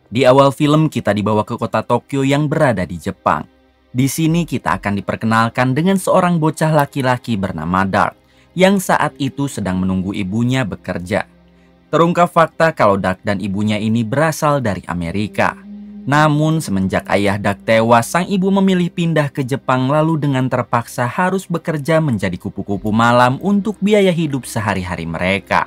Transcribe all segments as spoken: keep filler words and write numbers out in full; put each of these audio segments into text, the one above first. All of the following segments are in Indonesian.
Di awal film kita dibawa ke kota Tokyo yang berada di Jepang. Di sini kita akan diperkenalkan dengan seorang bocah laki-laki bernama Dark yang saat itu sedang menunggu ibunya bekerja. Terungkap fakta kalau Dark dan ibunya ini berasal dari Amerika. Namun semenjak ayah Dark tewas, sang ibu memilih pindah ke Jepang lalu dengan terpaksa harus bekerja menjadi kupu-kupu malam untuk biaya hidup sehari-hari mereka.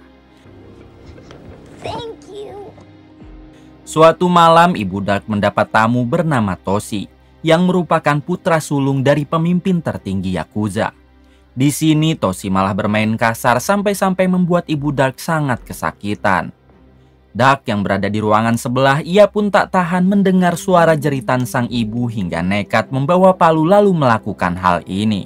Thank you. Suatu malam ibu Dark mendapat tamu bernama Toshi yang merupakan putra sulung dari pemimpin tertinggi Yakuza. Di sini Toshi malah bermain kasar sampai-sampai membuat ibu Dark sangat kesakitan. Dark yang berada di ruangan sebelah, ia pun tak tahan mendengar suara jeritan sang ibu hingga nekat membawa palu lalu melakukan hal ini.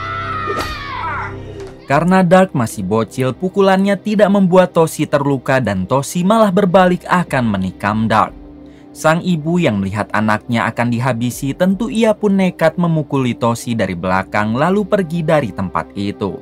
Karena Dark masih bocil, pukulannya tidak membuat Toshi terluka dan Toshi malah berbalik akan menikam Dark. Sang ibu yang melihat anaknya akan dihabisi, tentu ia pun nekat memukuli Toshi dari belakang lalu pergi dari tempat itu.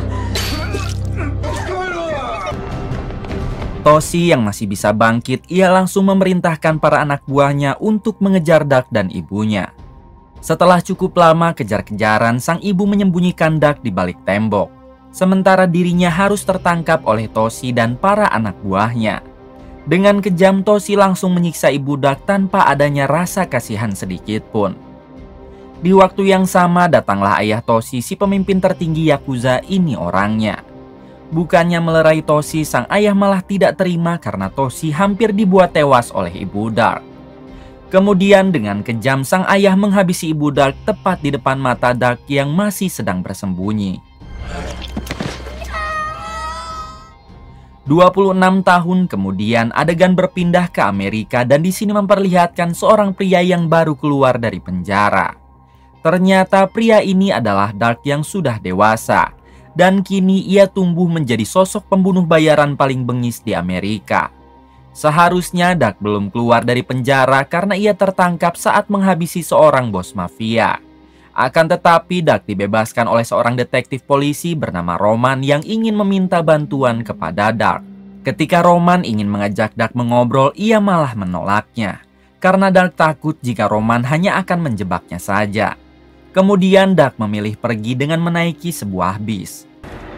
Toshi yang masih bisa bangkit, ia langsung memerintahkan para anak buahnya untuk mengejar Dark dan ibunya. Setelah cukup lama kejar-kejaran, sang ibu menyembunyikan Dark di balik tembok. Sementara dirinya harus tertangkap oleh Toshi dan para anak buahnya. Dengan kejam, Toshi langsung menyiksa ibu Dark tanpa adanya rasa kasihan sedikit pun. Di waktu yang sama datanglah ayah Toshi, si pemimpin tertinggi Yakuza ini orangnya. Bukannya melerai Toshi, sang ayah malah tidak terima karena Toshi hampir dibuat tewas oleh ibu Dark. Kemudian dengan kejam sang ayah menghabisi ibu Dark tepat di depan mata Dark yang masih sedang bersembunyi. dua puluh enam tahun kemudian adegan berpindah ke Amerika dan di sini memperlihatkan seorang pria yang baru keluar dari penjara. Ternyata pria ini adalah Dark yang sudah dewasa. Dan kini ia tumbuh menjadi sosok pembunuh bayaran paling bengis di Amerika. Seharusnya Dark belum keluar dari penjara karena ia tertangkap saat menghabisi seorang bos mafia. Akan tetapi Dark dibebaskan oleh seorang detektif polisi bernama Roman yang ingin meminta bantuan kepada Dark. Ketika Roman ingin mengajak Dark mengobrol, ia malah menolaknya. Karena Dark takut jika Roman hanya akan menjebaknya saja. Kemudian Dark memilih pergi dengan menaiki sebuah bis.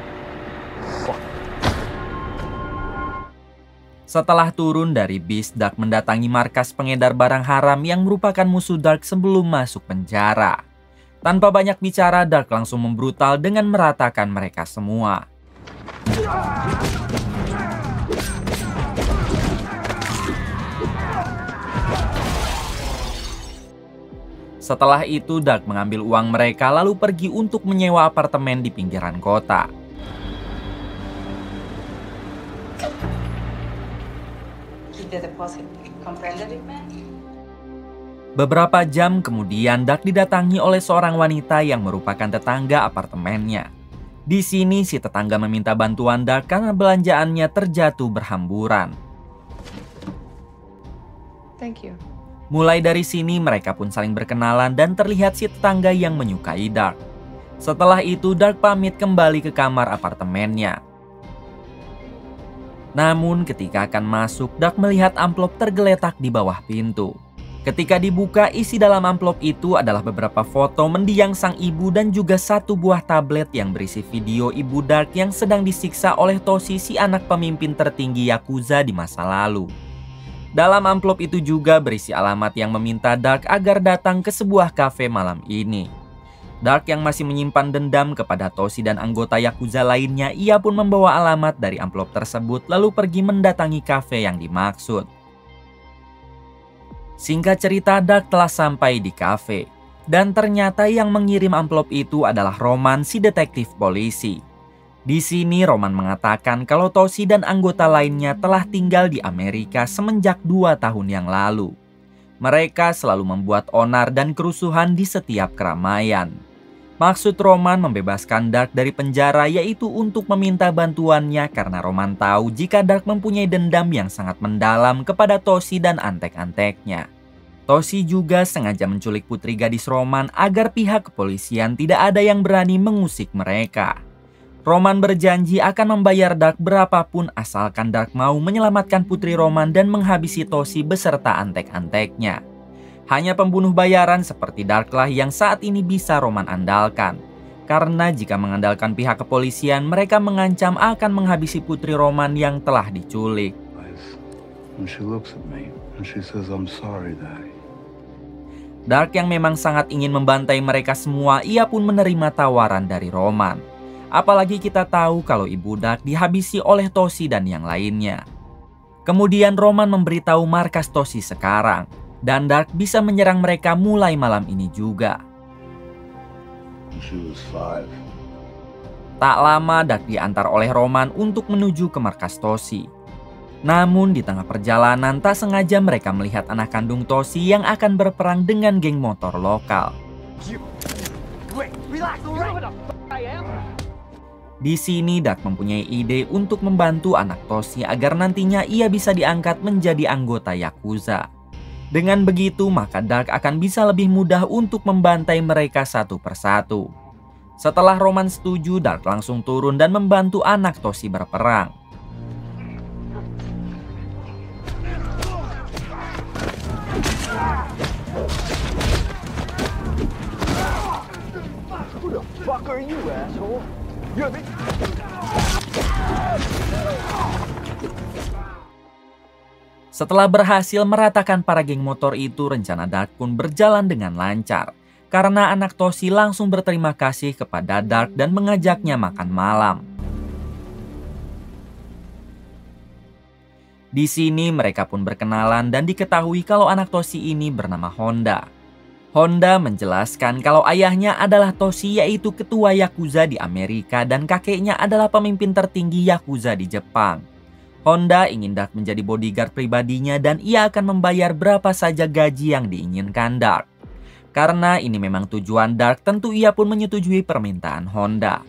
Setelah turun dari bis, Dark mendatangi markas pengedar barang haram yang merupakan musuh Dark sebelum masuk penjara. Tanpa banyak bicara, Dark langsung membrutal dengan meratakan mereka semua. Setelah itu, Dark mengambil uang mereka lalu pergi untuk menyewa apartemen di pinggiran kota. Beberapa jam kemudian, Dark didatangi oleh seorang wanita yang merupakan tetangga apartemennya. Di sini si tetangga meminta bantuan Dark karena belanjaannya terjatuh berhamburan. Thank you. Mulai dari sini mereka pun saling berkenalan dan terlihat si tetangga yang menyukai Dark. Setelah itu Dark pamit kembali ke kamar apartemennya. Namun ketika akan masuk, Dark melihat amplop tergeletak di bawah pintu. Ketika dibuka, isi dalam amplop itu adalah beberapa foto mendiang sang ibu dan juga satu buah tablet yang berisi video ibu Dark yang sedang disiksa oleh Toshi, si anak pemimpin tertinggi Yakuza di masa lalu. Dalam amplop itu juga berisi alamat yang meminta Dark agar datang ke sebuah kafe malam ini. Dark yang masih menyimpan dendam kepada Toshi dan anggota Yakuza lainnya, ia pun membawa alamat dari amplop tersebut lalu pergi mendatangi kafe yang dimaksud. Singkat cerita, Dark telah sampai di kafe. Dan ternyata yang mengirim amplop itu adalah Roman, si detektif polisi. Di sini Roman mengatakan kalau Toshi dan anggota lainnya telah tinggal di Amerika semenjak dua tahun yang lalu. Mereka selalu membuat onar dan kerusuhan di setiap keramaian. Maksud Roman membebaskan Dark dari penjara yaitu untuk meminta bantuannya karena Roman tahu jika Dark mempunyai dendam yang sangat mendalam kepada Toshi dan antek-anteknya. Toshi juga sengaja menculik putri gadis Roman agar pihak kepolisian tidak ada yang berani mengusik mereka. Roman berjanji akan membayar Dark berapapun asalkan Dark mau menyelamatkan putri Roman dan menghabisi Toshi beserta antek-anteknya. Hanya pembunuh bayaran seperti Dark lah yang saat ini bisa Roman andalkan. Karena jika mengandalkan pihak kepolisian, mereka mengancam akan menghabisi putri Roman yang telah diculik. Dark yang memang sangat ingin membantai mereka semua, ia pun menerima tawaran dari Roman. Apalagi kita tahu kalau ibu Dark dihabisi oleh Toshi dan yang lainnya. Kemudian Roman memberitahu markas Toshi sekarang, dan Dark bisa menyerang mereka mulai malam ini juga. Tak lama Dark diantar oleh Roman untuk menuju ke markas Toshi. Namun di tengah perjalanan tak sengaja mereka melihat anak kandung Toshi yang akan berperang dengan geng motor lokal. Di sini Dark mempunyai ide untuk membantu anak Toshi agar nantinya ia bisa diangkat menjadi anggota Yakuza. Dengan begitu maka Dark akan bisa lebih mudah untuk membantai mereka satu persatu. Setelah Roman setuju, Dark langsung turun dan membantu anak Toshi berperang. Who the fuck are you, asshole? Setelah berhasil meratakan para geng motor itu, rencana Dark pun berjalan dengan lancar. Karena anak Toshi langsung berterima kasih kepada Dark dan mengajaknya makan malam. Di sini mereka pun berkenalan dan diketahui kalau anak Toshi ini bernama Honda. Honda menjelaskan kalau ayahnya adalah Toshi, yaitu ketua Yakuza di Amerika, dan kakeknya adalah pemimpin tertinggi Yakuza di Jepang. Honda ingin Dark menjadi bodyguard pribadinya dan ia akan membayar berapa saja gaji yang diinginkan Dark. Karena ini memang tujuan Dark, tentu ia pun menyetujui permintaan Honda.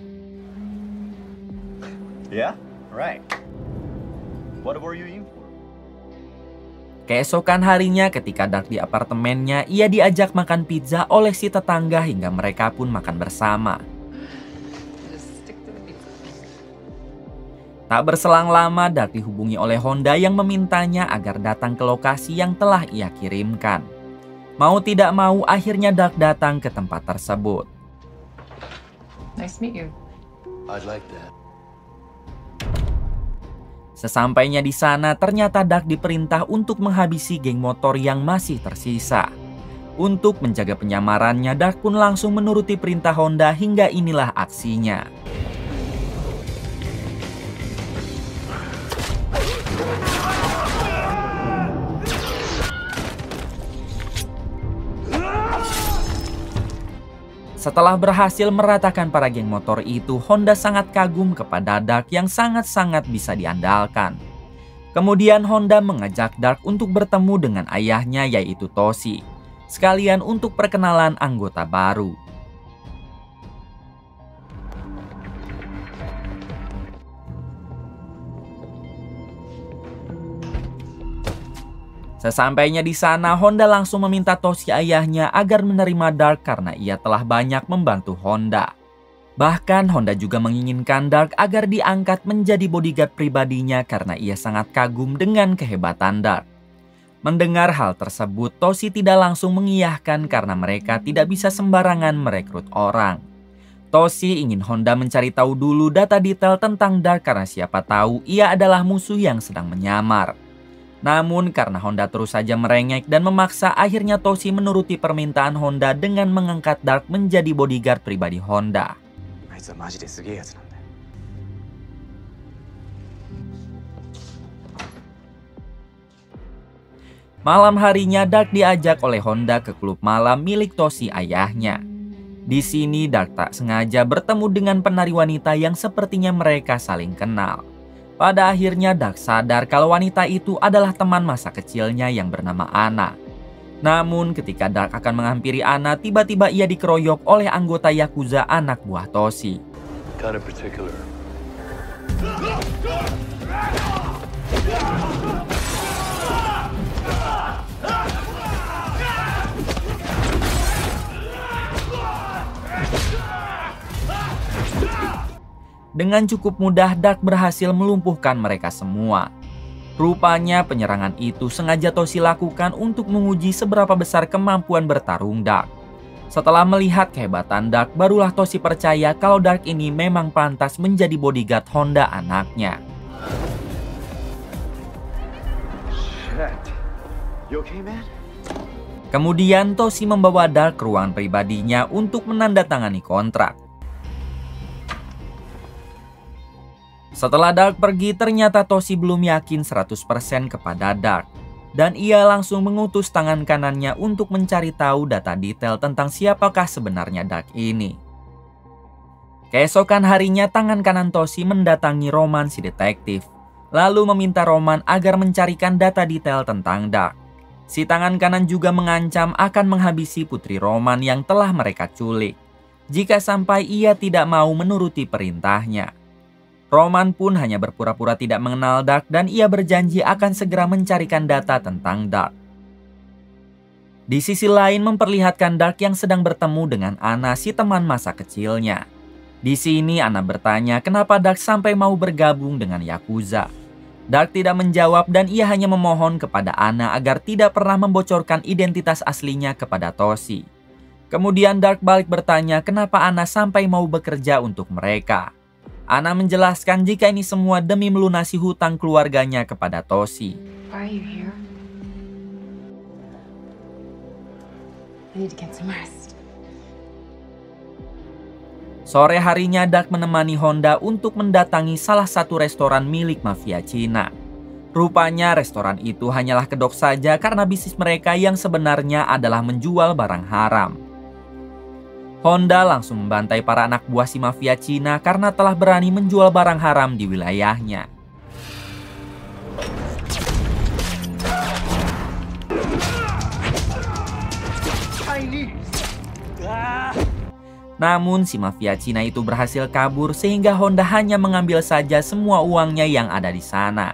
Yeah, right. What were you in for? Keesokan harinya ketika Dark di apartemennya, ia diajak makan pizza oleh si tetangga hingga mereka pun makan bersama. Tak berselang lama Dark dihubungi oleh Honda yang memintanya agar datang ke lokasi yang telah ia kirimkan. Mau tidak mau akhirnya Dark datang ke tempat tersebut. Nice to meet you. I'd like that. Sesampainya di sana, ternyata Dark diperintah untuk menghabisi geng motor yang masih tersisa. Untuk menjaga penyamarannya, Dark pun langsung menuruti perintah Honda hingga inilah aksinya. Setelah berhasil meratakan para geng motor itu, Honda sangat kagum kepada Dark yang sangat-sangat bisa diandalkan. Kemudian Honda mengajak Dark untuk bertemu dengan ayahnya yaitu Toshi, sekalian untuk perkenalan anggota baru. Sesampainya di sana, Honda langsung meminta Toshi ayahnya agar menerima Dark karena ia telah banyak membantu Honda. Bahkan Honda juga menginginkan Dark agar diangkat menjadi bodyguard pribadinya karena ia sangat kagum dengan kehebatan Dark. Mendengar hal tersebut, Toshi tidak langsung mengiyahkan karena mereka tidak bisa sembarangan merekrut orang. Toshi ingin Honda mencari tahu dulu data detail tentang Dark karena siapa tahu ia adalah musuh yang sedang menyamar. Namun karena Honda terus saja merengek dan memaksa, akhirnya Toshi menuruti permintaan Honda dengan mengangkat Dark menjadi bodyguard pribadi Honda. Malam harinya Dark diajak oleh Honda ke klub malam milik Toshi ayahnya. Di sini Dark tak sengaja bertemu dengan penari wanita yang sepertinya mereka saling kenal. Pada akhirnya Dark sadar kalau wanita itu adalah teman masa kecilnya yang bernama Anna. Namun ketika Dark akan menghampiri Anna, tiba-tiba ia dikeroyok oleh anggota Yakuza anak buah Toshi. Kind of particular. Dengan cukup mudah Dark berhasil melumpuhkan mereka semua. Rupanya penyerangan itu sengaja Toshi lakukan untuk menguji seberapa besar kemampuan bertarung Dark. Setelah melihat kehebatan Dark, barulah Toshi percaya kalau Dark ini memang pantas menjadi bodyguard Honda anaknya. Shit. You okay, man? Kemudian Toshi membawa Dark ke ruangan pribadinya untuk menandatangani kontrak. Setelah Dark pergi, ternyata Toshi belum yakin seratus persen kepada Dark. Dan ia langsung mengutus tangan kanannya untuk mencari tahu data detail tentang siapakah sebenarnya Dark ini. Keesokan harinya, tangan kanan Toshi mendatangi Roman si detektif, lalu meminta Roman agar mencarikan data detail tentang Dark. Si tangan kanan juga mengancam akan menghabisi putri Roman yang telah mereka culik, jika sampai ia tidak mau menuruti perintahnya. Roman pun hanya berpura-pura tidak mengenal Dark dan ia berjanji akan segera mencarikan data tentang Dark. Di sisi lain memperlihatkan Dark yang sedang bertemu dengan Anna, si teman masa kecilnya. Di sini Anna bertanya kenapa Dark sampai mau bergabung dengan Yakuza. Dark tidak menjawab dan ia hanya memohon kepada Anna agar tidak pernah membocorkan identitas aslinya kepada Toshi. Kemudian Dark balik bertanya kenapa Anna sampai mau bekerja untuk mereka. Anna menjelaskan jika ini semua demi melunasi hutang keluarganya kepada Toshi. Why are you here? I need to get some rest. Sore harinya Dark menemani Honda untuk mendatangi salah satu restoran milik mafia Cina. Rupanya restoran itu hanyalah kedok saja karena bisnis mereka yang sebenarnya adalah menjual barang haram. Honda langsung membantai para anak buah si mafia Cina karena telah berani menjual barang haram di wilayahnya. Namun si mafia Cina itu berhasil kabur sehingga Honda hanya mengambil saja semua uangnya yang ada di sana.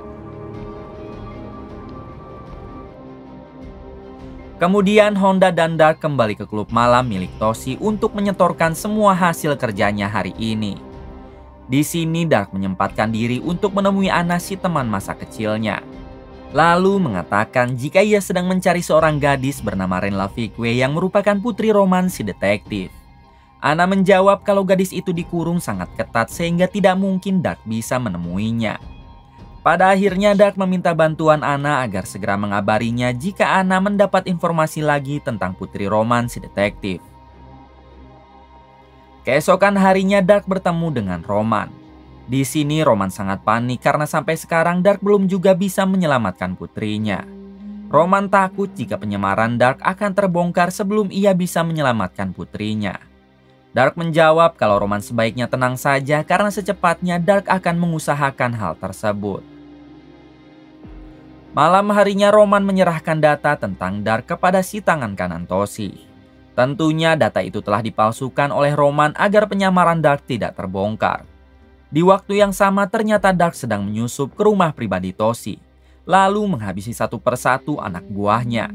Kemudian Honda dan Dark kembali ke klub malam milik Toshi untuk menyetorkan semua hasil kerjanya hari ini. Di sini Dark menyempatkan diri untuk menemui Anna, si teman masa kecilnya. Lalu mengatakan jika ia sedang mencari seorang gadis bernama Ren Lavique yang merupakan putri Roman si detektif. Anna menjawab kalau gadis itu dikurung sangat ketat sehingga tidak mungkin Dark bisa menemuinya. Pada akhirnya Dark meminta bantuan Anna agar segera mengabarinya jika Anna mendapat informasi lagi tentang putri Roman si detektif. Keesokan harinya Dark bertemu dengan Roman. Di sini Roman sangat panik karena sampai sekarang Dark belum juga bisa menyelamatkan putrinya. Roman takut jika penyamaran Dark akan terbongkar sebelum ia bisa menyelamatkan putrinya. Dark menjawab kalau Roman sebaiknya tenang saja karena secepatnya Dark akan mengusahakan hal tersebut. Malam harinya Roman menyerahkan data tentang Dark kepada si tangan kanan Toshi. Tentunya data itu telah dipalsukan oleh Roman agar penyamaran Dark tidak terbongkar. Di waktu yang sama ternyata Dark sedang menyusup ke rumah pribadi Toshi, lalu menghabisi satu persatu anak buahnya.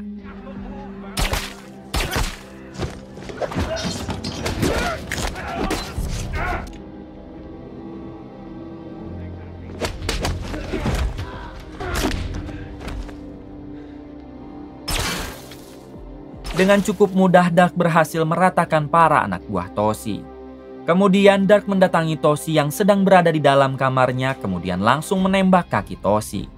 Dengan cukup mudah Dark berhasil meratakan para anak buah Toshi. Kemudian Dark mendatangi Toshi yang sedang berada di dalam kamarnya, kemudian langsung menembak kaki Toshi.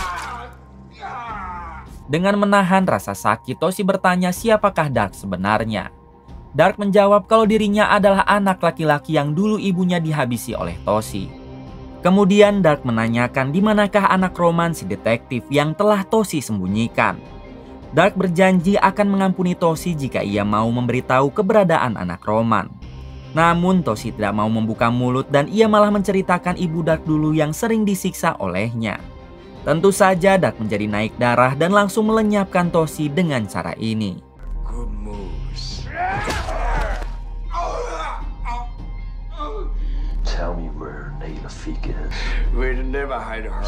Dengan menahan rasa sakit, Toshi bertanya siapakah Dark sebenarnya. Dark menjawab kalau dirinya adalah anak laki-laki yang dulu ibunya dihabisi oleh Toshi. Kemudian Dark menanyakan di manakah anak Roman si detektif yang telah Toshi sembunyikan. Dark berjanji akan mengampuni Toshi jika ia mau memberitahu keberadaan anak Roman. Namun Toshi tidak mau membuka mulut dan ia malah menceritakan ibu Dark dulu yang sering disiksa olehnya. Tentu saja Dark menjadi naik darah dan langsung melenyapkan Toshi dengan cara ini. Good moves. Tell me where Lavique is. We'd never hide her.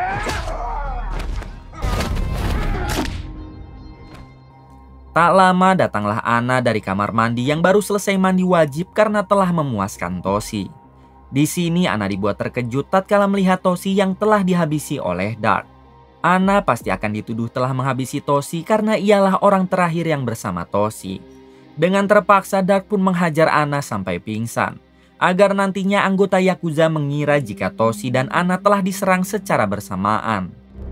Tak lama datanglah Anna dari kamar mandi yang baru selesai mandi wajib karena telah memuaskan Toshi. Di sini Anna dibuat terkejut tatkala melihat Toshi yang telah dihabisi oleh Dark. Anna pasti akan dituduh telah menghabisi Toshi karena ialah orang terakhir yang bersama Toshi. Dengan terpaksa Dark pun menghajar Anna sampai pingsan, agar nantinya anggota Yakuza mengira jika Toshi dan Anna telah diserang secara bersamaan.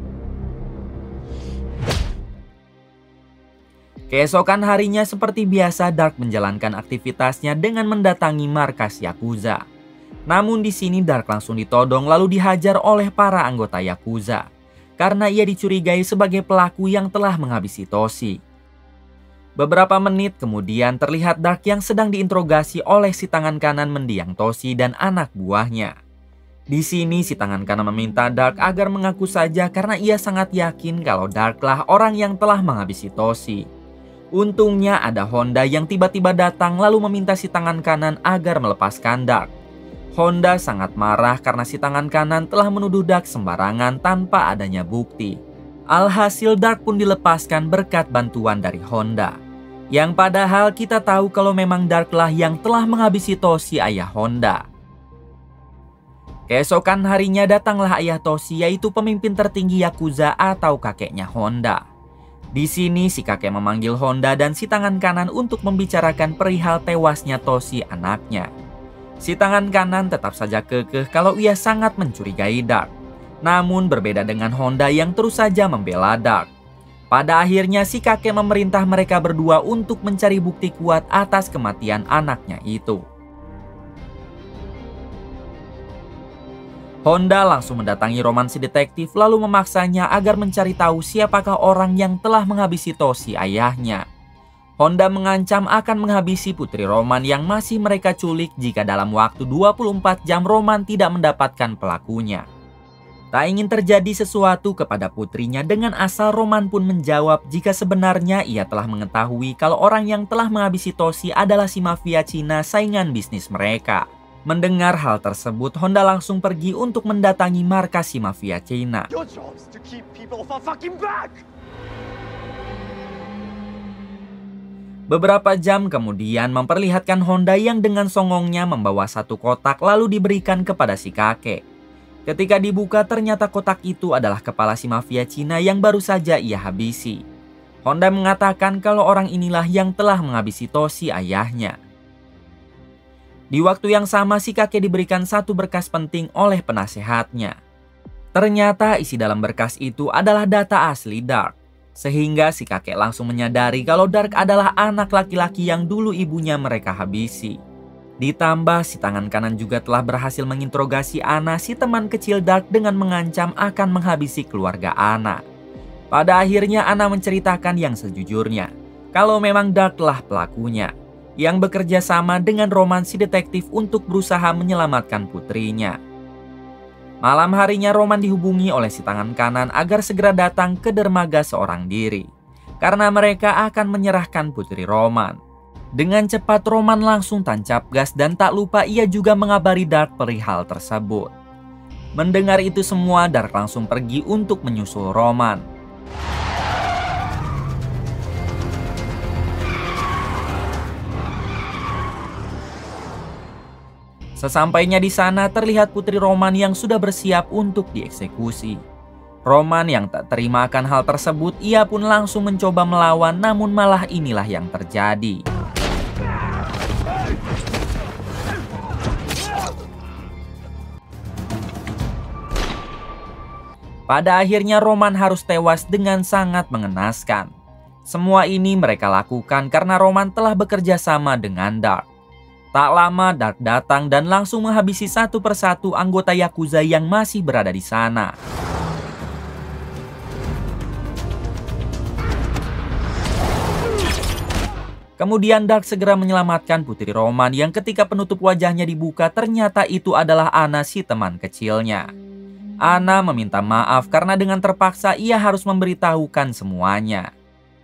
Keesokan harinya seperti biasa Dark menjalankan aktivitasnya dengan mendatangi markas Yakuza. Namun di sini Dark langsung ditodong lalu dihajar oleh para anggota Yakuza karena ia dicurigai sebagai pelaku yang telah menghabisi Toshi. Beberapa menit kemudian terlihat Dark yang sedang diinterogasi oleh si tangan kanan mendiang Toshi dan anak buahnya. Di sini si tangan kanan meminta Dark agar mengaku saja karena ia sangat yakin kalau Darklah orang yang telah menghabisi Toshi. Untungnya ada Honda yang tiba-tiba datang lalu meminta si tangan kanan agar melepaskan Dark. Honda sangat marah karena si tangan kanan telah menuduh Dark sembarangan tanpa adanya bukti. Alhasil Dark pun dilepaskan berkat bantuan dari Honda. Yang padahal kita tahu kalau memang Darklah yang telah menghabisi Toshi ayah Honda. Keesokan harinya datanglah ayah Toshi yaitu pemimpin tertinggi Yakuza atau kakeknya Honda. Di sini si kakek memanggil Honda dan si tangan kanan untuk membicarakan perihal tewasnya Toshi anaknya. Si tangan kanan tetap saja kekeh kalau ia sangat mencurigai Dark. Namun berbeda dengan Honda yang terus saja membela Dark. Pada akhirnya si kakek memerintah mereka berdua untuk mencari bukti kuat atas kematian anaknya itu. Honda langsung mendatangi Roman si detektif lalu memaksanya agar mencari tahu siapakah orang yang telah menghabisi Toshi ayahnya. Honda mengancam akan menghabisi putri Roman yang masih mereka culik jika dalam waktu dua puluh empat jam Roman tidak mendapatkan pelakunya. Tak ingin terjadi sesuatu kepada putrinya dengan asal Roman pun menjawab jika sebenarnya ia telah mengetahui kalau orang yang telah menghabisi Toshi adalah si mafia Cina saingan bisnis mereka. Mendengar hal tersebut, Honda langsung pergi untuk mendatangi markas si mafia Cina. Your job's to keep people off our fucking back. Beberapa jam kemudian memperlihatkan Honda yang dengan songongnya membawa satu kotak lalu diberikan kepada si kakek. Ketika dibuka ternyata kotak itu adalah kepala si mafia Cina yang baru saja ia habisi. Honda mengatakan kalau orang inilah yang telah menghabisi Toshi ayahnya. Di waktu yang sama si kakek diberikan satu berkas penting oleh penasehatnya. Ternyata isi dalam berkas itu adalah data asli Dark. Sehingga si kakek langsung menyadari kalau Dark adalah anak laki-laki yang dulu ibunya mereka habisi. Ditambah si tangan kanan juga telah berhasil menginterogasi Anna si teman kecil Dark dengan mengancam akan menghabisi keluarga Anna. Pada akhirnya Anna menceritakan yang sejujurnya, kalau memang Darklah pelakunya, yang bekerja sama dengan Roman si detektif untuk berusaha menyelamatkan putrinya. Malam harinya Roman dihubungi oleh si tangan kanan agar segera datang ke dermaga seorang diri, karena mereka akan menyerahkan putri Roman. Dengan cepat Roman langsung tancap gas dan tak lupa ia juga mengabari Dark perihal tersebut. Mendengar itu semua, Dark langsung pergi untuk menyusul Roman. Sesampainya di sana terlihat putri Roman yang sudah bersiap untuk dieksekusi. Roman yang tak terima akan hal tersebut, ia pun langsung mencoba melawan, namun malah inilah yang terjadi. Pada akhirnya Roman harus tewas dengan sangat mengenaskan. Semua ini mereka lakukan karena Roman telah bekerja sama dengan Dark. Tak lama Dark datang dan langsung menghabisi satu persatu anggota Yakuza yang masih berada di sana. Kemudian Dark segera menyelamatkan putri Roman yang ketika penutup wajahnya dibuka ternyata itu adalah Anna si teman kecilnya. Anna meminta maaf karena dengan terpaksa ia harus memberitahukan semuanya.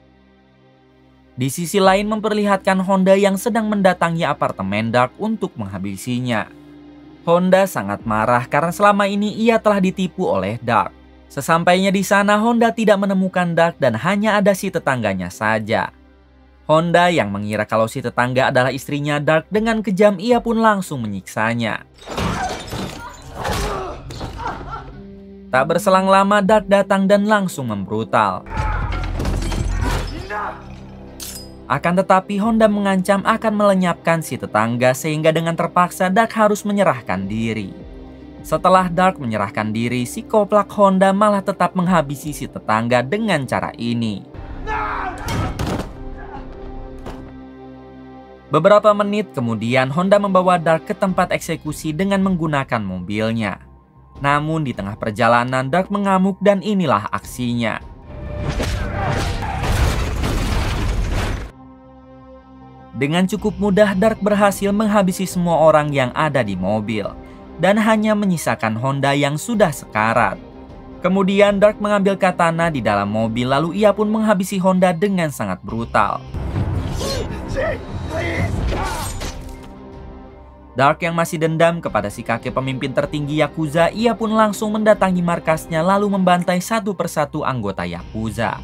Di sisi lain memperlihatkan Honda yang sedang mendatangi apartemen Dark untuk menghabisinya. Honda sangat marah karena selama ini ia telah ditipu oleh Dark. Sesampainya di sana Honda tidak menemukan Dark dan hanya ada si tetangganya saja. Honda yang mengira kalau si tetangga adalah istrinya Dark dengan kejam ia pun langsung menyiksanya. Tak berselang lama, Dark datang dan langsung membrutal. Akan tetapi Honda mengancam akan melenyapkan si tetangga sehingga dengan terpaksa Dark harus menyerahkan diri. Setelah Dark menyerahkan diri, si koplak Honda malah tetap menghabisi si tetangga dengan cara ini. Beberapa menit kemudian Honda membawa Dark ke tempat eksekusi dengan menggunakan mobilnya. Namun di tengah perjalanan Dark mengamuk dan inilah aksinya. Dengan cukup mudah Dark berhasil menghabisi semua orang yang ada di mobil dan hanya menyisakan Honda yang sudah sekarat. Kemudian Dark mengambil katana di dalam mobil lalu ia pun menghabisi Honda dengan sangat brutal. Dark yang masih dendam kepada si kakek pemimpin tertinggi Yakuza, ia pun langsung mendatangi markasnya lalu membantai satu persatu anggota Yakuza.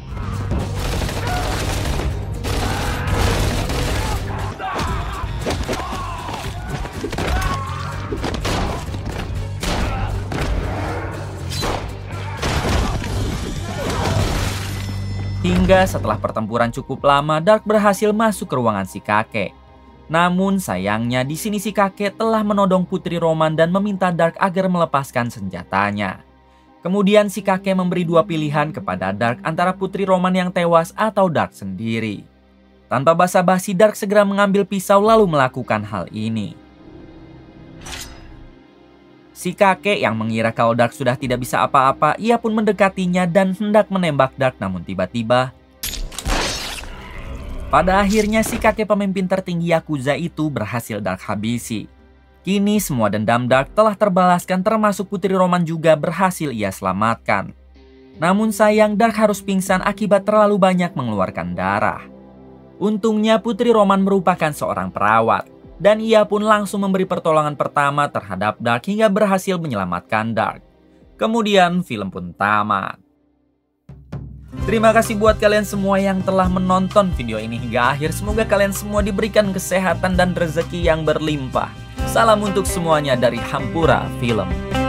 Hingga setelah pertempuran cukup lama, Dark berhasil masuk ke ruangan si kakek. Namun sayangnya di sini si kakek telah menodong Putri Roman dan meminta Dark agar melepaskan senjatanya. Kemudian si kakek memberi dua pilihan kepada Dark antara Putri Roman yang tewas atau Dark sendiri. Tanpa basa-basi Dark segera mengambil pisau lalu melakukan hal ini. Si kakek yang mengira kalau Dark sudah tidak bisa apa-apa, ia pun mendekatinya dan hendak menembak Dark namun tiba-tiba pada akhirnya si kakek pemimpin tertinggi Yakuza itu berhasil Dark habisi. Kini semua dendam Dark telah terbalaskan termasuk Putri Roman juga berhasil ia selamatkan. Namun sayang Dark harus pingsan akibat terlalu banyak mengeluarkan darah. Untungnya Putri Roman merupakan seorang perawat dan ia pun langsung memberi pertolongan pertama terhadap Dark hingga berhasil menyelamatkan Dark. Kemudian film pun tamat. Terima kasih buat kalian semua yang telah menonton video ini hingga akhir. Semoga kalian semua diberikan kesehatan dan rezeki yang berlimpah. Salam untuk semuanya dari Hampura Film.